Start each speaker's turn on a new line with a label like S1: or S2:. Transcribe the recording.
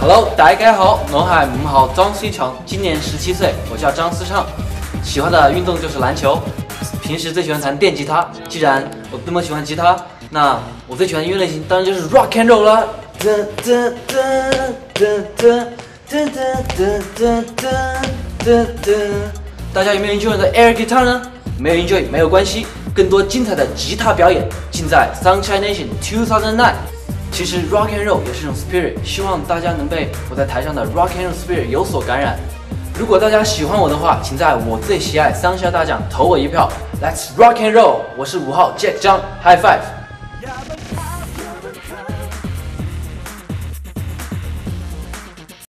S1: Hello， 大家好，我係5號張思強，今年17歲，我叫張思暢，喜歡的運動就是籃球，平時最喜歡彈電吉他。既然我那麼喜歡吉他，那我最喜歡的音樂類型當然就是 rock and roll 啦。大家有沒有 enjoy 的 air guitar 呢？沒有 enjoy 沒有關係，更多精彩的吉他表演盡在 Sunshine Nation 2009。其實 rock and roll 也是一種 spirit， 希望大家能被我在台上的 rock and roll spirit 有所感染。如果大家喜歡我的話，請在我最喜愛 Sunshine 大獎投我一票。Let's rock and roll！ 我是5號 Jack 張 ，High Five！